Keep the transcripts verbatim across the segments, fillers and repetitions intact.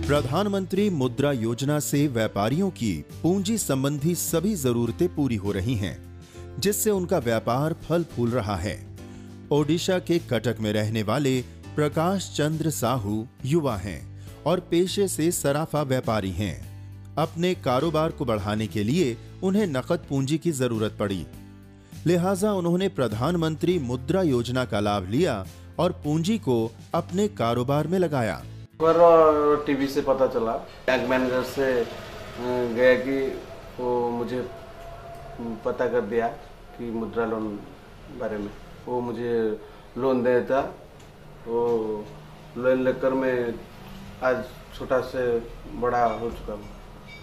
प्रधानमंत्री मुद्रा योजना से व्यापारियों की पूंजी संबंधी सभी जरूरतें पूरी हो रही हैं, जिससे उनका व्यापार फल फूल रहा है। ओडिशा के कटक में रहने वाले प्रकाश चंद्र साहू युवा हैं और पेशे से सराफा व्यापारी हैं। अपने कारोबार को बढ़ाने के लिए उन्हें नकद पूंजी की जरूरत पड़ी, लिहाजा उन्होंने प्रधानमंत्री मुद्रा योजना का लाभ लिया और पूंजी को अपने कारोबार में लगाया। पर टीवी से पता चला, बैंक मैनेजर से गया कि वो मुझे पता कर दिया कि मुद्रा लोन बारे में, वो मुझे लोन देता। वो लोन लेकर मैं आज छोटा से बड़ा हो चुका हूँ।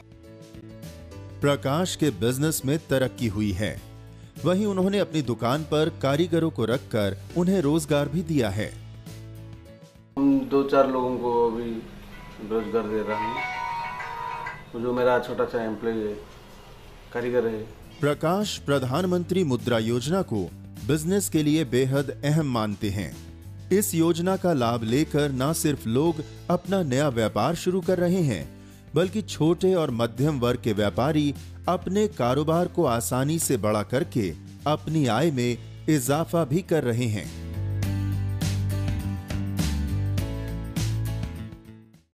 प्रकाश के बिजनेस में तरक्की हुई है, वहीं उन्होंने अपनी दुकान पर कारीगरों को रखकर उन्हें रोजगार भी दिया है। हम दो चार लोगों को अभी रोजगार दे रहा हूँ, जो मेरा छोटा सा एम्प्लॉय है, कारीगर है। प्रकाश प्रधानमंत्री मुद्रा योजना को बिजनेस के लिए बेहद अहम मानते हैं। इस योजना का लाभ लेकर न सिर्फ लोग अपना नया व्यापार शुरू कर रहे हैं, बल्कि छोटे और मध्यम वर्ग के व्यापारी अपने कारोबार को आसानी से बड़ा करके अपनी आय में इजाफा भी कर रहे हैं।